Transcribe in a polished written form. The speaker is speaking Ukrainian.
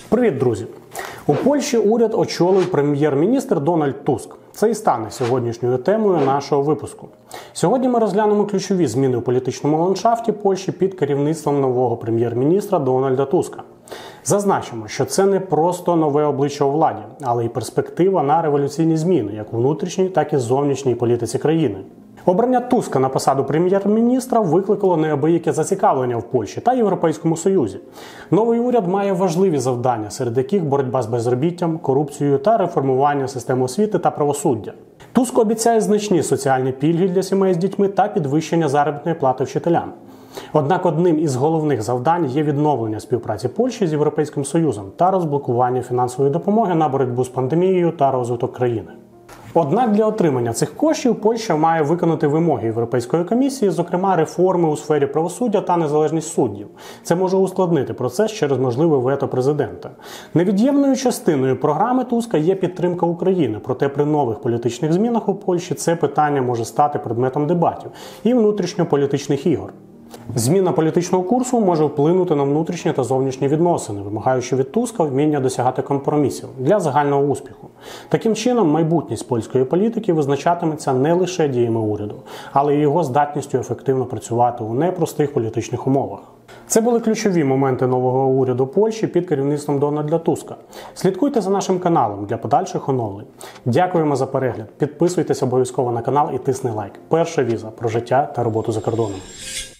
Привіт, друзі! У Польщі уряд очолив прем'єр-міністр Дональд Туск. Це і стане сьогоднішньою темою нашого випуску. Сьогодні ми розглянемо ключові зміни у політичному ландшафті Польщі під керівництвом нового прем'єр-міністра Дональда Туска. Зазначимо, що це не просто нове обличчя у владі, але й перспектива на революційні зміни як у внутрішній, так і зовнішній політиці країни. Обрання Туска на посаду прем'єр-міністра викликало неабияке зацікавлення в Польщі та Європейському Союзі. Новий уряд має важливі завдання, серед яких боротьба з безробіттям, корупцією та реформування системи освіти та правосуддя. Туск обіцяє значні соціальні пільги для сімей з дітьми та підвищення заробітної плати вчителям. Однак одним із головних завдань є відновлення співпраці Польщі з Європейським Союзом та розблокування фінансової допомоги на боротьбу з пандемією та розвиток країни. Однак для отримання цих коштів Польща має виконати вимоги Європейської комісії, зокрема реформи у сфері правосуддя та незалежність суддів. Це може ускладнити процес через можливе вето президента. Невід'ємною частиною програми Туска є підтримка України, проте при нових політичних змінах у Польщі це питання може стати предметом дебатів і внутрішньополітичних ігор. Зміна політичного курсу може вплинути на внутрішні та зовнішні відносини, вимагаючи від Туска вміння досягати компромісів для загального успіху. Таким чином, майбутність польської політики визначатиметься не лише діями уряду, але й його здатністю ефективно працювати у непростих політичних умовах. Це були ключові моменти нового уряду Польщі під керівництвом Дональда Туска. Слідкуйте за нашим каналом для подальших оновлень. Дякуємо за перегляд. Підписуйтесь обов'язково на канал і тисни лайк. Перша віза про життя та роботу за кордоном.